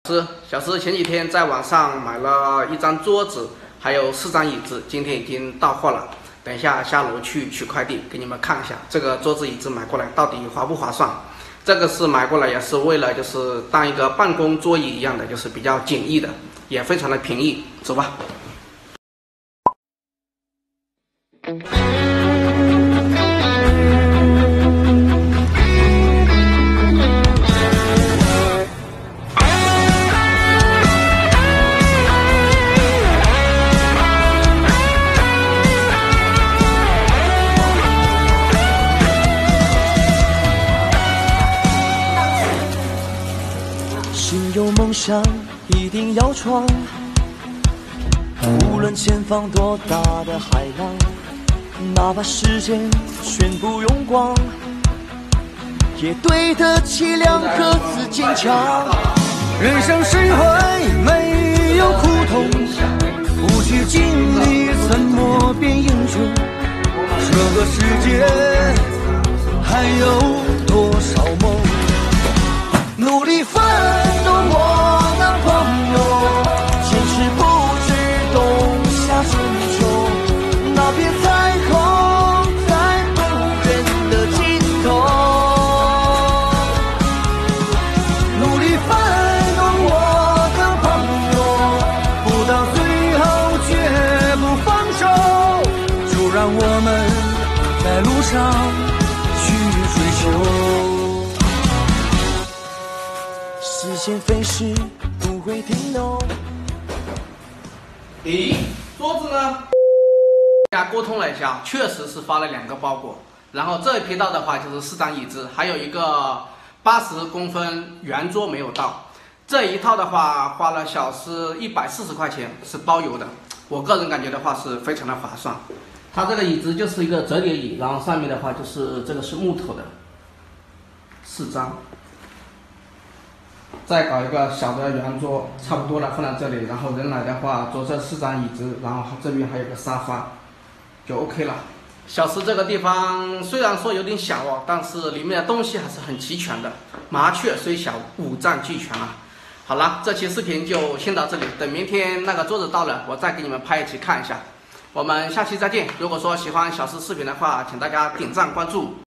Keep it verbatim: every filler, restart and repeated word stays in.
是小石前几天在网上买了一张桌子，还有四张椅子，今天已经到货了。等一下下楼去取快递，给你们看一下这个桌子椅子买过来到底划不划算。这个是买过来也是为了就是当一个办公桌椅一样的，就是比较简易的，也非常的平易。走吧。 心有梦想一定要闯，无论前方多大的海浪，哪怕世界全部用光，也对得起两颗子坚强。人生是会没有苦痛，不去经历怎么变英雄？这个世界还有多少梦？努力奋斗，我的朋友，坚持不止冬夏春秋，那片彩虹在不远的尽头。努力奋斗，我的朋友，不到最后绝不放手，就让我们在路上去追求。时间飞逝不会停留。 咦，桌子呢？大家沟通了一下，确实是发了两个包裹。然后这一批到的话就是四张椅子，还有一个八十公分圆桌没有到。这一套的话花了小时一百四十块钱，是包邮的。我个人感觉的话是非常的划算。它这个椅子就是一个折叠椅，然后上面的话就是这个是木头的，四张。再搞一个小的圆桌，差不多了，放在这里。然后人来的话，坐这四张椅子，然后这边还有个沙发，就 OK 了。小石这个地方虽然说有点小哦，但是里面的东西还是很齐全的。麻雀虽小，五脏俱全啊。好了，这期视频就先到这里，等明天那个桌子到了，我再给你们拍一期看一下。我们下期再见。如果说喜欢小石视频的话，请大家点赞关注。